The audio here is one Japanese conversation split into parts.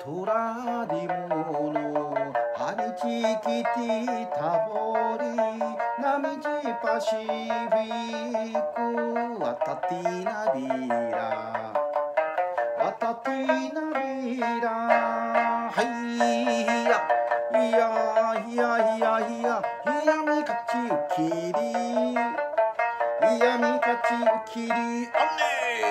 Turadimuno Anicikiti Tabori Namiji Pacificu Atatina Vira Atatina Vira Hayya Hiya Hiya Hiya Hiya Hiya Mikachi Ukiri Hiya Mikachi Ukiri Anne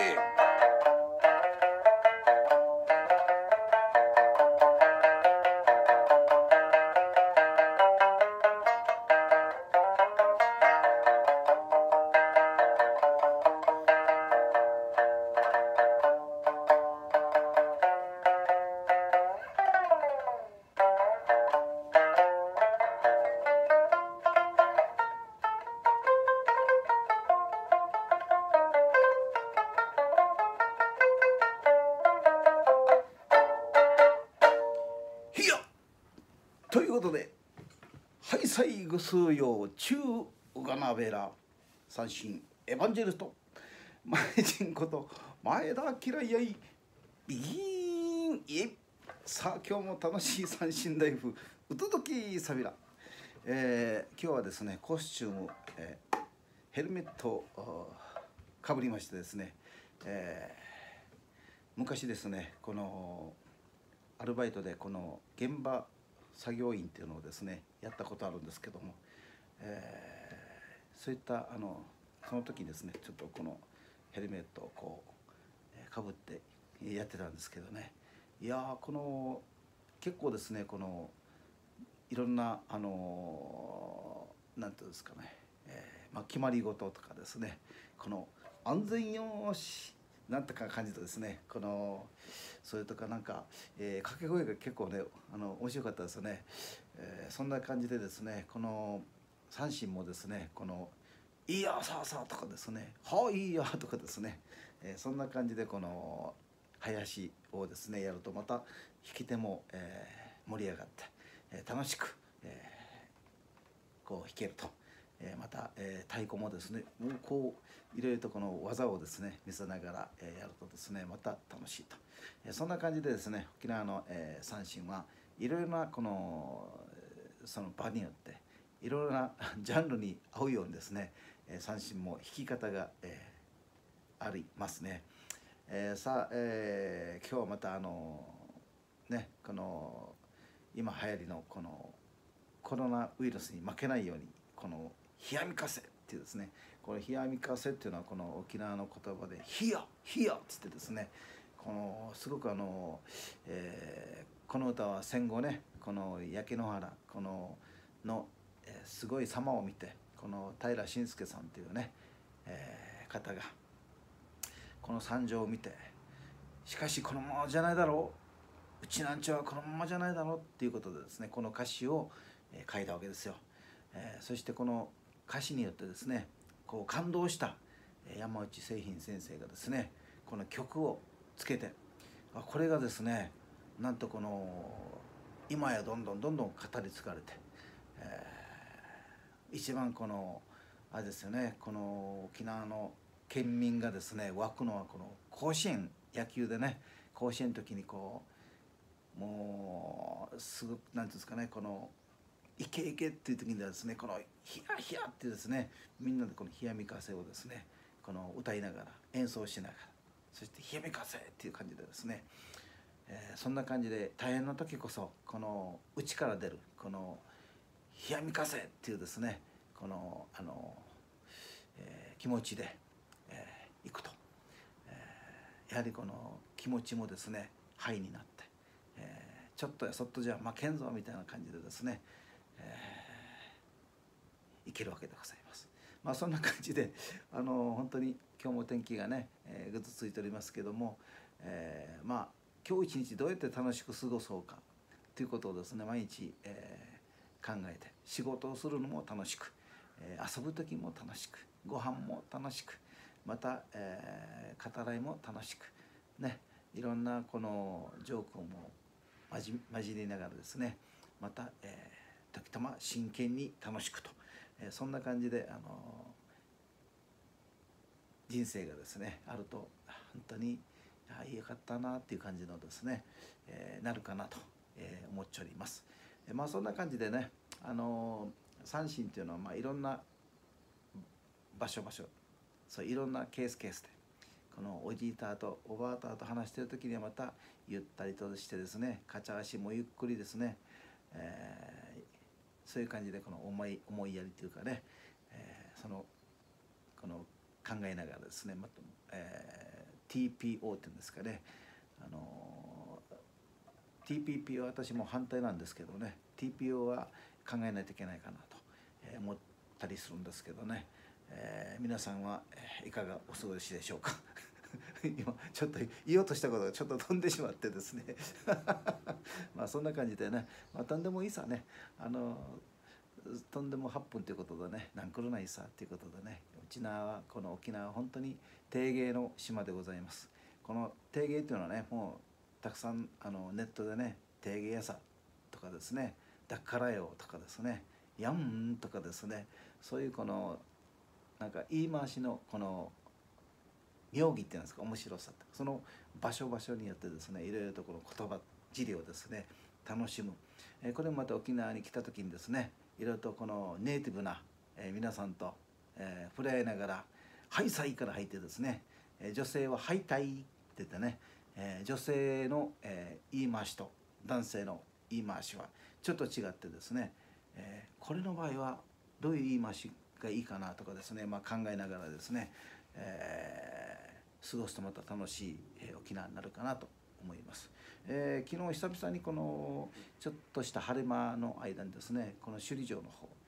ということで、ハイサイグスーヨーチューウガナベラ三振エヴァンジェルスト前人こと前田明やいビギーンイエイ。さあ今日も楽しい三振ライフうとときさびら、今日はですねコスチューム、ヘルメットをかぶりましてですね、昔ですねこのアルバイトでこの現場作業員っていうのをですねやったことあるんですけども、そういったその時ですねちょっとこのヘルメットをこうかぶってやってたんですけどね、いやこの結構ですねこのいろんななんていうんですかね、決まり事とかですねこの安全よしなんとか感じとですねこのそれとかなんか、掛け声が結構ね面白かったですよね、そんな感じでですねこの三振もですねこの「いいやさあさあ」とかですね「はあいいや」とかですね、そんな感じでこの林をですねやるとまた弾き手も、盛り上がって、楽しく、こう弾けると。また、太鼓もですねもうこういろいろとこの技をですね見せながら、やるとですねまた楽しいと、そんな感じでですね沖縄の、三振はいろいろなこのその場によっていろいろなジャンルに合うようにですね、三振も弾き方が、ありますね。さあ、今日はまたねこの今流行りのこのコロナウイルスに負けないようにこの冷やみ風っていうですねこの冷やみ風っていうのはこの沖縄の言葉で冷や冷やっつってですねこのすごくこの歌は戦後ねこの焼け野原このすごい様を見てこの平信介さんというね、方がこの惨状を見てしかしこのままじゃないだろううちなんちはこのままじゃないだろうっていうことでですねこの歌詞を書いたわけですよ。そしてこの歌詞によってですねこう感動した山内清賓先生がですねこの曲をつけてこれがですねなんとこの今やどんどん語り継がれて、一番このあれですよねこの沖縄の県民がですね湧くのはこの甲子園野球でね甲子園の時にこうもうすぐなんていうんですかねこのいけいけっていう時にはですねこのヒヤヒヤってですねみんなでこの冷やみ風をですねこの歌いながら演奏しながらそして冷やみ風っていう感じでですね、そんな感じで大変な時こそこの内から出るこの冷やみ風っていうですねこの気持ちで、いくと、やはりこの気持ちもですねハイになって、ちょっとやそっとじゃ負けんぞみたいな感じでですねいけるわけでございます。そんな感じで本当に今日も天気がね、ぐずついておりますけども、今日一日どうやって楽しく過ごそうかということをですね毎日、考えて仕事をするのも楽しく、遊ぶ時も楽しくご飯も楽しくまた、語らいも楽しくねいろんなこのジョークをも混じりながらですねまた、時たま真剣に楽しくと、そんな感じで人生がですねあると本当にああよかったなっていう感じのですね、なるかなと、思っております。まあそんな感じでね、三振っていうのはまあいろんな場所そういろんなケースでこのおじいたとおばあたと話している時にはまたゆったりとしてですね、かちゃ足もゆっくりですね、そういう感じでこの思いやりというかね、この考えながらですね、また、TPO っていうんですかね、TPP は私も反対なんですけどね、 TPO は考えないといけないかなと思ったりするんですけどね、皆さんはいかがお過ごしでしょうか今ちょっと言おうとしたことがちょっと飛んでしまってですねまあそんな感じでね、まあとんでもいいさね、とんでも8分ということでね、なんくるないさということでね、沖縄はこの沖縄は本当に定芸の島でございます。この定芸というのはね、もうたくさんネットでね、定芸屋さんとかですね、だからよとかですね、やんとかですね、そういうこのなんか言い回しのこの妙義っていうんですか、面白さって、その場所によってですね、いろいろとこの言葉尻をですね楽しむ、これもまた沖縄に来た時にですね、いろいろとこのネイティブな、皆さんと、触れ合いながら「ハイサイ」から入ってですね、女性は「ハイタイ」って言ってね、女性の、言い回しと男性の言い回しはちょっと違ってですね、これの場合はどういう言い回しがいいかなとかですね、まあ、考えながらですね、過ごすとまた楽しい、沖縄になるかなと思います。昨日久々にこのちょっとした晴れ間の間にですね、この首里城の方、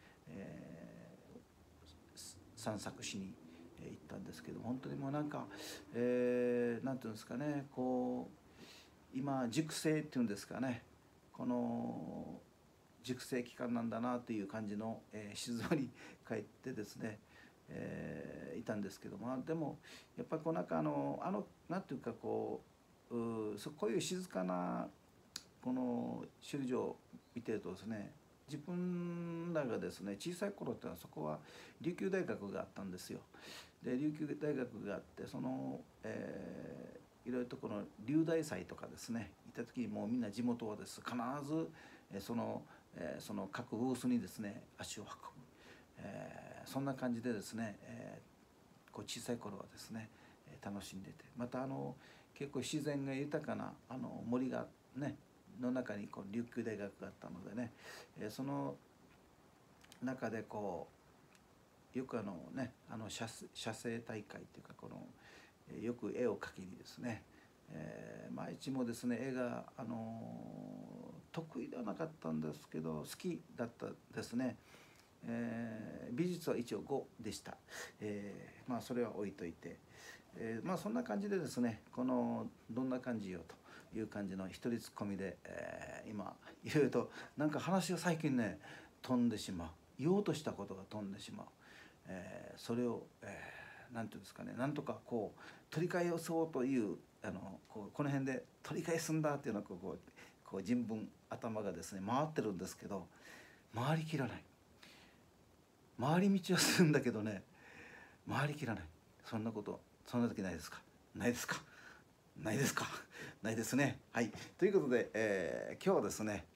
散策しに行ったんですけど、本当にもうなんか、なんていうんですかね、こう今熟成っていうんですかね、この熟成期間なんだなという感じの、静まり返ってですね、いたんですけども、でもやっぱりこうなんかなんていうかこうこういう静かなこの首里城を見てるとですね、自分らがですね小さい頃ってのはそこは琉球大学があったんですよ。で琉球大学があって、その、いろいろとこの龍大祭とかですね行った時にもうみんな地元はです必ずその各ブースにですね足を運ぶ、そんな感じでですね、こう小さい頃はですね楽しんでて、また結構自然が豊かな森がねの中にこう琉球大学があったのでね、その中でこうよくね写生大会っていうかこの、よく絵を描きにですね、まあ一もですね絵が得意ではなかったんですけど好きだったですね。美術は一応5でした。まあそれは置いといて、まあそんな感じでですね、このどんな感じよという感じの一人ツッコミで、今いろいろとなんか話が最近ね飛んでしまう、言おうとしたことが飛んでしまう、それを、なんていうんですかね、なんとかこう取り返そうというこの辺で取り返すんだっていうのはこう人文頭がですね回ってるんですけど、回りきらない。回り道はするんだけどね、回りきらない。そんな時ないですか？ないですか？ないですか？ないですね。はい。ということで、今日はですね、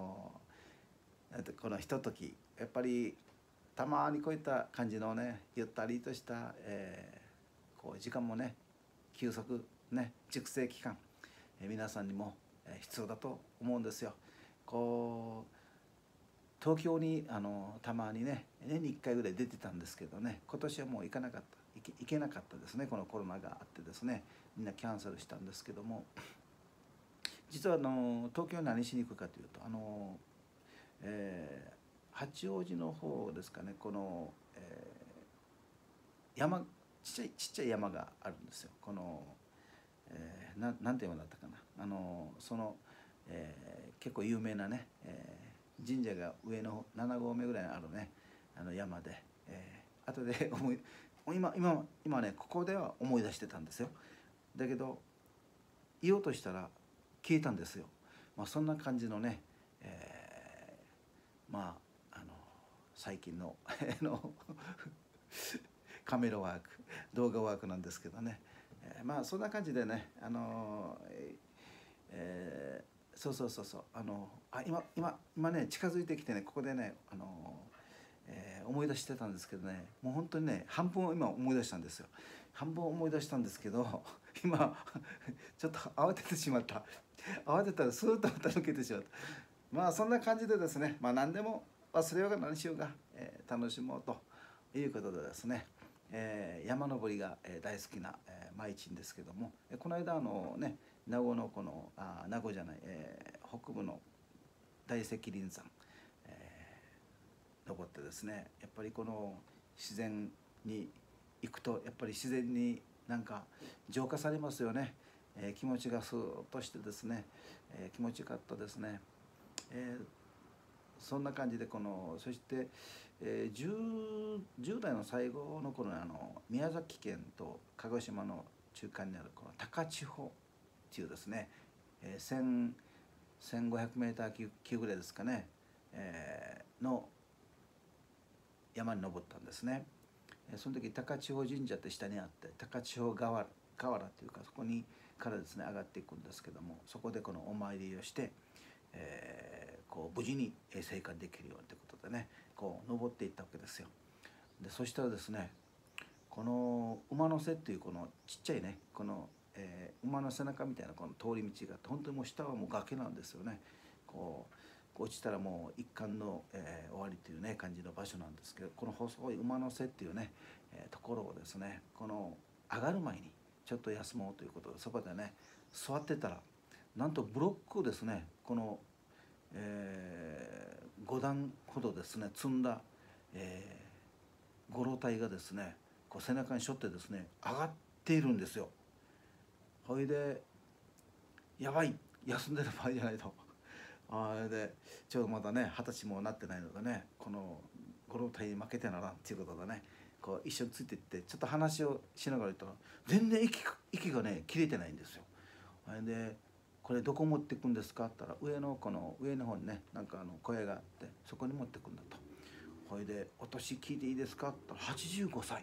このひとときやっぱりたまにこういった感じのねゆったりとした、こう時間もね休息ね熟成期間、皆さんにも必要だと思うんですよ。こう東京にたまにね年に1回ぐらい出てたんですけどね、今年はもう行けなかったですね。このコロナがあってですね、みんなキャンセルしたんですけども、実は東京に何しに行くかというと八王子の方ですかね、この、ちっちゃい山があるんですよ。この、なんて山だったかな、結構有名なね、神社が上の7合目ぐらいにあるね山で、後で今ねここでは思い出してたんですよ。だけど言おうとしたら消えたんですよ。まあそんな感じのね、まあ最近のカメラワーク動画ワークなんですけどね、 まあそんな感じでね、そうそうそうそう、今ね近づいてきてね、ここでね、思い出してたんですけどね、もう本当にね半分を今思い出したんですよ。半分思い出したんですけど今ちょっと慌ててしまった。慌てたらスーッとまた抜けてしまった。まあそんな感じでですね、まあ何でも忘れようが何しようが、楽しもうということでですね、山登りが、大好きな、毎日ですけども、この間ね名護のこの名護じゃない、北部の大石林山、登ってですね、やっぱりこの自然に行くとやっぱり自然になんか浄化されますよね。気持ちがスーッとしてですね、気持ちよかったですね。そんな感じでそして、10代の最後の頃に宮崎県と鹿児島の中間にあるこの高千穂っていうですね、1500メーター級ぐらいですかね、の山に登ったんですね。その時高千穂神社って下にあって、高千穂河原っていうか、そこにからですね上がっていくんですけども、そこでこのお参りをして、こう無事に生還できるようにということでね、こう登っていったわけですよ。でそしたらですね、この馬の背っていうこのちっちゃいね、この、馬の背中みたいなこの通り道があって、本当にもう下はもう崖なんですよね。こう落ちたらもう一貫の、終わりというね感じの場所なんですけど、この細い馬の背っていうね、ところをですね、この上がる前にちょっと休もうということで、そこでね座ってたら、なんとブロックをですね、この、5段ほどですね積んだ、ご老体がですね、こう背中に背負ってですね上がっているんですよ。ほいでやばい、休んでる場合じゃないと。れでちょうどまだね20歳もなってないのでね、このご老体に負けてならんっていうことでね、こう一緒についていってちょっと話をしながら言ったら、全然息がね切れてないんですよ。でこれどこ持ってくんですかって言ったら、上の方にねなんか小屋があって、そこに持ってくんだと。ほいでお年聞いていいですかって言ったら85歳。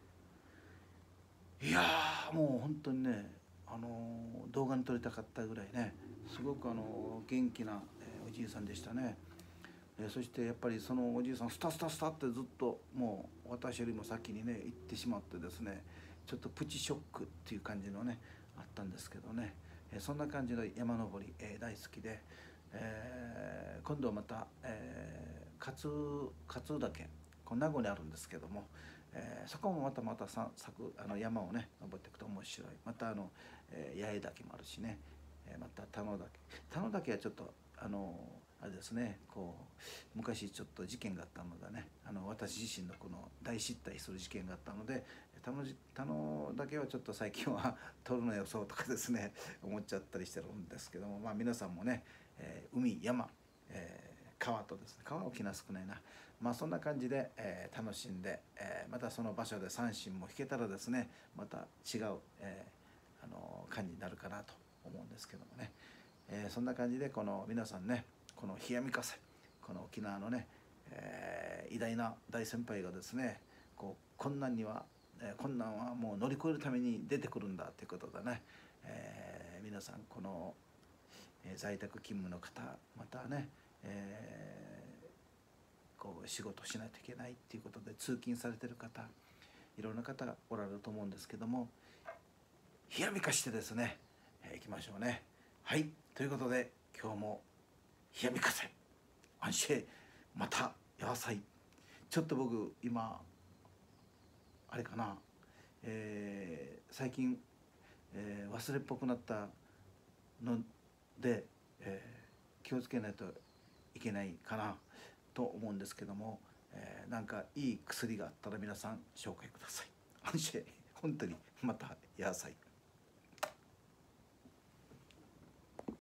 いやもう本当にね、動画に撮りたかったぐらいね、すごく元気な、おじいさんでしたね。そしてやっぱりそのおじいさんスタスタスタってずっともう私よりも先にね行ってしまってですね、ちょっとプチショックっていう感じのねあったんですけどね、そんな感じの山登り、大好きで、今度はまた、勝岳、この名護にあるんですけども、そこもまた山をね登っていくと面白い。また八重岳もあるしね、また田野岳はちょっとあれですね、こう昔ちょっと事件があったのでね、私自身のこの大失態する事件があったので、田野岳はちょっと最近は取るのよそうとかですね思っちゃったりしてるんですけども、まあ皆さんもね、海山、川とですね、川は沖縄少ないな、まあそんな感じで、楽しんで、またその場所で三振も弾けたらですね、また違う、感じになるかなと思うんですけどもね、そんな感じでこの皆さんね、この冷やみ風、この沖縄のね、偉大な大先輩がですね、こう困難はもう乗り越えるために出てくるんだということでね、皆さんこの、在宅勤務の方、またね、こう仕事しないといけないっていうことで通勤されてる方、いろんな方がおられると思うんですけども、冷やみかしてですね、いきましょうね。はい、ということで今日も冷やみ風安心また野菜、ちょっと僕今あれかな、最近、忘れっぽくなったので、気をつけないといけないかなと思うんですけども、なんかいい薬があったら皆さん紹介ください。安心本当にまた野菜